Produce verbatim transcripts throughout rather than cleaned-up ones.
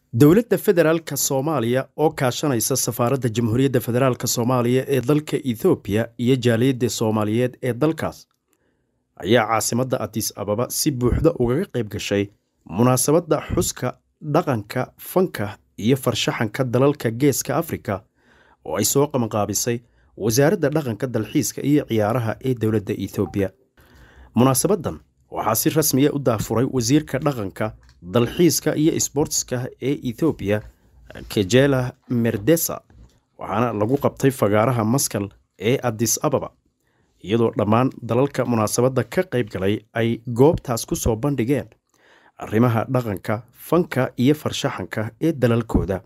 dowladda federaalka Soomaaliya oo kaashanaysa safaaradda Jamhuuriyadda Federaalka Soomaaliya ee dalka Ethiopia iyo jaaliyadda Soomaaliyeed ee dalkaas ayaa caasimadda Addis Ababa si buuxda uga qayb gashay munaasabadda xuska dhaqanka fanka iyo farshaxanka dalalka Geeska Afrika oo ay soo qabanqaabisay wasaaradda dhaqanka dalxiiska iyo ciyaaraha ee dowladda Ethiopia. Munaasabadan waxaa si rasmi ah u daafuray wasiirka dhaqanka dalxiiska iyo sportska ee Ethiopia Kejela Merdesa waxaana lagu qabtay fagaaraha maskal ee Addis Ababa iyadoo dhammaan dalalka munaasabadda ka qayb galay ay goobtaas ku soo bandhigeen arrimaha dhaqanka fanka iyo farshaxanka ee dalalkooda.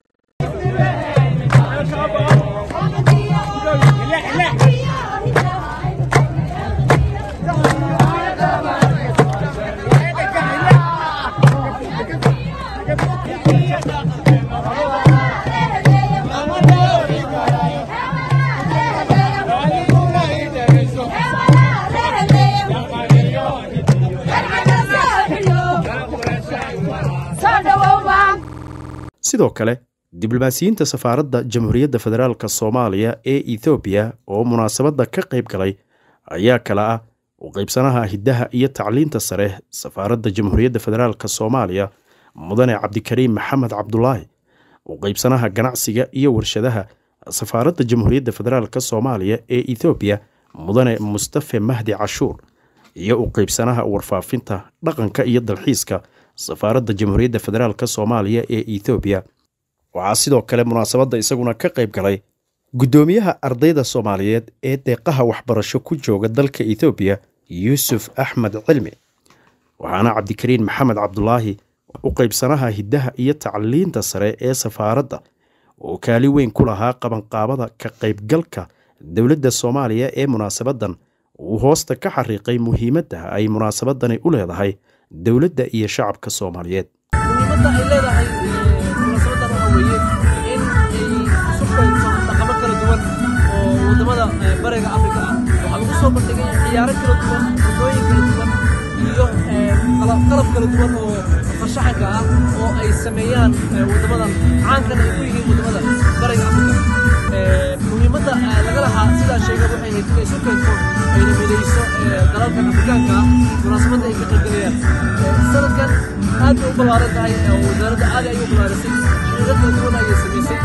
sidoo kale diblomaasiyiinta safaaradda Jamhuuriyadda Federaalka Soomaaliya ee Ethiopia oo munaasabadda ka qayb galay ayaa kala ah u qaybsanaha hidaha iyo tacliinta sare safaaradda Jamhuuriyadda Federaalka Soomaaliya mudane Cabdikariim Maxamed Cabdullaahi u qaybsanaha ganacsiga iyo warshadaha safaaradda Jamhuuriyadda Federaalka Soomaaliya ee Ethiopia mudane Mustafa Mahdi Cashuur iyo u qaybsanaha warfaafinta dhaqanka iyo dalxiiska safaaradda Jamhuuriyadda Federaalka Soomaaliya ee Ethiopia. waxaa sidoo kale munaasabadda isaguna ka qayb galay gudoomiyaha ardayda Soomaaliyeed ee deeqaha waxbarasho ku jooga dalka Ethiopia Yusuf Ahmed Cilmi waxaana Cabdikariim Maxamed Cabdullaahi u qaybsanaha hidaha iyo tacliinta sare ee safaaradda oo kaali weyn ku lahaa qabanqaabada ka qaybgalka dowladda Soomaaliya ee munaasabadan uu hoosta ka xariiqay muhiimadda ay munaasabadani u leedahay dowladda iyo shacabka Soomaaliyeed. muhiimadda ay leedahay munaasabadan waxa weeye in ay suuqayso dhaqamo kala duwan oo wadamada bariga Afrika ah waxa lagu soo bandhigay ciyaaro kala duwan wadooyin kala duwan iyo qalab qalab kala duwan oo farshaxanka ah oo ay sameeyaan wadamadan caanka ah ku yihiin wadamada bariga Afrika. muhiimadda laga lahaa sida sheegay waxay ahayd in suuqayso ay midayso dalalka Afrikaanka munaasabadda ay ka qaybgalayaan sanadkan aad u balaaran tahay wasaaradda aad ay u balaarisay shirkado kala duwan ay sameysay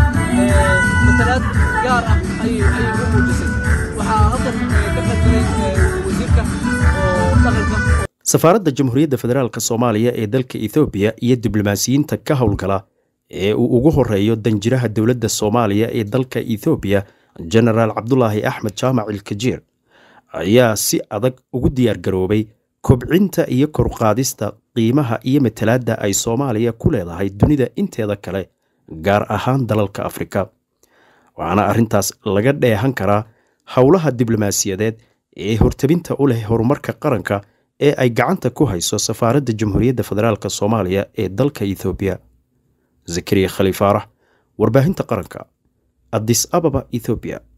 matalaad gaar ah ay ay u muujisay waxaa halkan ka qaybgalay wasiirka oo dhaqanka safaaradda Jamhuuriyadda Federaalka Soomaaliya ee dalka Ethiopia iyo diblomaasiyiinta ka howlgala ee uu ugu horeeyo danjiraha dowladda Soomaaliya ee dalka Ethiopia General Cabdullaahi Axmed Jaamac Ilkajiir ayaa si adag ugu diyaar garoobay kobcinta iyo kor u qaadista qiimaha iyo matalaadda ay Soomaaliya ku leedahay dunida inteeda kale gaar ahaan dalalka Afrika. waxaana arrintaas laga dheehan karaa howlaha diblomaasiyadeed ee hortabinta u leh horumarka qaranka ee ay gacanta ku hayso safaaradda Jamhuuriyadda Federaalka Soomaaliya ee dalka Ethiopia. Zakariya Khalifaarax, warbaahinta qaranka, Addis Ababa, Ethiopia.